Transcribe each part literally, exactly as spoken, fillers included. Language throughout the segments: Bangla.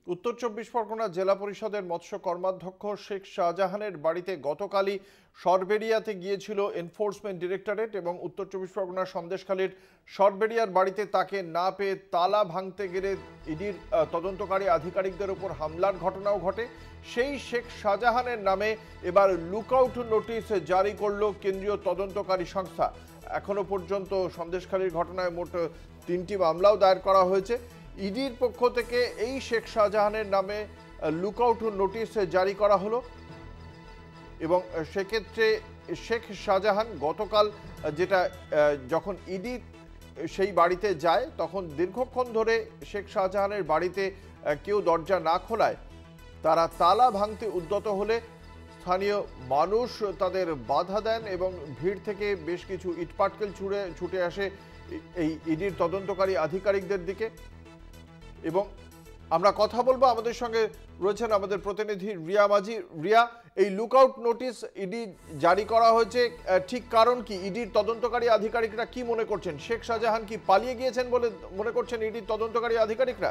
উত্তর চব্বিশ পরগনা জেলা পরিষদের মৎস্য কর্মাধ্যক্ষ শেখ শাহজাহানের বাড়িতে গতকালই সরবেরিয়াতে গিয়েছিল এনফোর্সমেন্ট ডিরেক্টরেট এবং উত্তর চব্বিশ পরগনা সন্দেশখালীর সরবেরিয়ার বাড়িতে তাকে না পেয়ে তালা ভাঙতে গেলে ইডির তদন্তকারী আধিকারিকদের উপর হামলার ঘটনাও ঘটে। সেই শেখ শাহজাহানের নামে এবার লুকআউট নোটিশ জারি করল কেন্দ্রীয় তদন্তকারী সংস্থা। এখনো পর্যন্ত সন্দেশখালীর ঘটনায় মোট তিনটি মামলাও দায়ের করা হয়েছে। ইডির পক্ষ থেকে এই শেখ শাহজাহানের নামে লুকআউট নোটিশ জারি করা হলো এবং সেক্ষেত্রে শেখ শাহজাহান গতকাল যেটা যখন ইডি সেই বাড়িতে যায় তখন দীর্ঘক্ষণ ধরে শেখ শাহজাহানের বাড়িতে কেউ দরজা না খোলায় তারা তালা ভাঙতে উদ্যত হলে স্থানীয় মানুষ তাদের বাধা দেন এবং ভিড় থেকে বেশ কিছু ইটপাটকেল ছুড়ে ছুটে আসে এই ইডির তদন্তকারী আধিকারিকদের দিকে। এবং আমরা কথা বলবো, আমাদের সঙ্গে রয়েছেন আমাদের প্রতিনিধি রিয়া মাঝি। রিয়া, এই লুকআউট নোটিশ ইডি জারি করা হয়েছে, ঠিক কারণ কি? ইডির তদন্তকারী আধিকারিকরা কি মনে করছেন? শেখ শাহজাহান কি পালিয়ে গিয়েছেন বলে মনে করছেন ইডির তদন্তকারী আধিকারিকরা?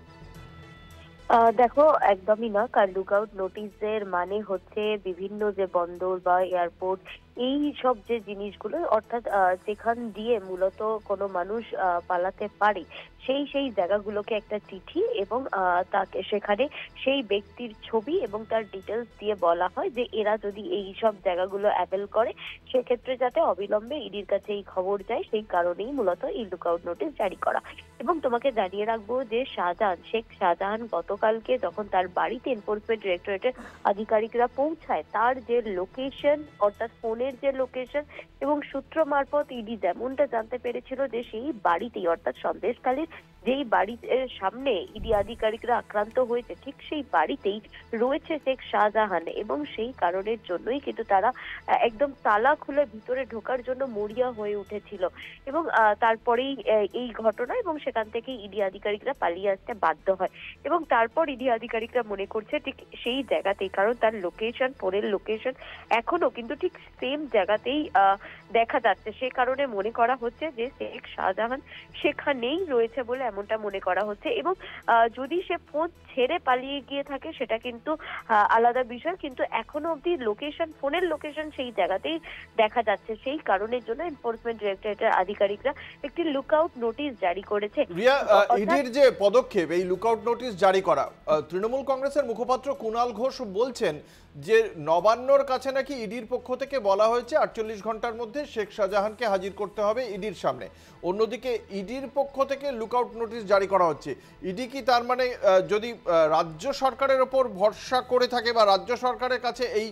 দেখো, একদমই না। কারণ লুকআউট নোটিশের মানে হচ্ছে বিভিন্ন যে বন্দর বা এয়ারপোর্ট এই সব যে জিনিসগুলো, অর্থাৎ যেখান দিয়ে মূলত কোনো মানুষ পালাতে পারে সেই সেই জায়গাগুলোকে একটা চিঠি এবং তাকে সেখানে সেই ব্যক্তির ছবি এবং তার ডিটেলস দিয়ে বলা হয় যে এরা যদি এই সব জায়গাগুলো অ্যাভেল করে সেক্ষেত্রে যাতে অবিলম্বে ইডির কাছে এই খবর যায়, সেই কারণেই মূলত এই লুকআউট নোটিশ জারি করা। এবং তোমাকে জানিয়ে রাখবো যে শাহজাহান শেখ শাহজাহান গতকালকে যখন তার বাড়িতে এনফোর্সমেন্ট ডিরেক্টরেটের আধিকারিকরা পৌঁছায়, তার যে লোকেশন অর্থাৎ ফোনের যে লোকেশন এবং সূত্র মারফত ইডি যেমনটা জানতে পেরেছিল যে সেই বাড়িতেই অর্থাৎ সন্দেশখালীর যেই বাড়ির সামনে ইডি আধিকারিকরা আক্রান্ত হয়েছে ঠিক সেই বাড়িতেই রয়েছে শেখ শাহজাহান এবং সেই কারণের জন্যই কিন্তু তারা একদম তালা খুলে ভিতরে ঢোকার জন্য মরিয়া হয়ে উঠেছিল এবং তারপরেই এই ঘটনা এবং সেখান থেকে ইডি আধিকারিকরা পালিয়ে আসতে বাধ্য হয়। এবং তারপর ইডি আধিকারিকরা মনে করছে ঠিক সেই জায়গাতেই, কারণ তার লোকেশন ফোনের লোকেশন এখনো কিন্তু ঠিক সেম জায়গাতেই আহ দেখা যাচ্ছে, সে কারণে মনে করা হচ্ছে যে শেখ শাহজাহান সেখানেই রয়েছে বলে এমনটা মনে করা হচ্ছে। এবং যদি সে ফোন ছেড়ে পালিয়ে গিয়ে থাকে সেটা কিন্তু আলাদা বিষয়, কিন্তু এখনো অব্দি লোকেশন ফোনের লোকেশন সেই জায়গাতেই দেখা যাচ্ছে। সেই কারণের জন্য এনফোর্সমেন্ট ডিরেক্টরেটের আধিকারিকরা একটি লুকআউট নোটিশ জারি করেছে। রিয়া, ইডির যে পদক্ষেপ এই লুকআউট নোটিশ জারি করা, তৃণমূল কংগ্রেসের মুখপাত্র কুণাল ঘোষ বলছেন যে নবান্নর কাছে নাকি ইডির পক্ষ থেকে বলা হয়েছে আটচল্লিশ ঘন্টার মধ্যে শেখ শাহজাহানকে হাজির করতে হবে ইডির সামনে। অন্যদিকে ইডির পক্ষ থেকে লুকআউট নোটিশ জারি করা হচ্ছে। ইডি কি তার মানে যদি রাজ্য সরকারের ওপর ভরসা করে থাকে বা রাজ্য সরকারের কাছে এই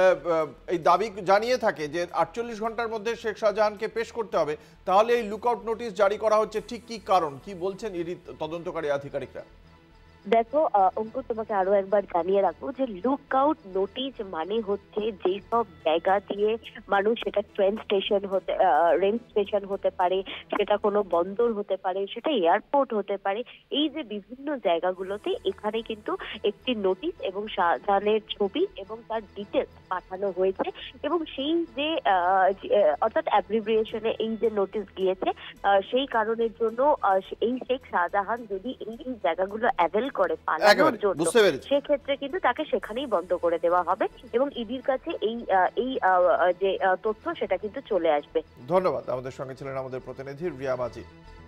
এই দাবি জানিয়ে থাকে যে আটচল্লিশ ঘন্টার মধ্যে শেখ শাহজাহানকে পেশ করতে হবে, তাহলে এই লুকআউট নোটিশ জারি করা হচ্ছে ঠিক কি কারণ? কি বলছেন ইডি তদন্তকারী আধিকারিকরা? দেখো অঙ্কুর, তোমাকে আরো একবার জানিয়ে রাখবো যে লুকআউট নোটিশ মানে হচ্ছে যেসব জায়গা দিয়ে মানুষ, সেটা ট্রেন স্টেশন হতে রেল স্টেশন হতে পারে, সেটা কোনো বন্দর হতে পারে, সেটা এয়ারপোর্ট হতে পারে, এই যে বিভিন্ন জায়গাগুলোতে এখানে কিন্তু একটি নোটিশ এবং শাহজাহানের ছবি এবং তার ডিটেলস পাঠানো হয়েছে এবং সেই যে অর্থাৎ অ্যাব্রিভিয়েশনে এই যে নোটিশ গিয়েছে সেই কারণের জন্য এই শেখ শাহজাহান যদি এই জায়গাগুলো অ্যাভেল করে পালানোর জন্য সেক্ষেত্রে কিন্তু তাকে সেখানেই বন্ধ করে দেওয়া হবে এবং ইডির কাছে এই এই যে তথ্য সেটা কিন্তু চলে আসবে। ধন্যবাদ। আমাদের সঙ্গে ছিলেন আমাদের প্রতিনিধি রিয়া মাঝি।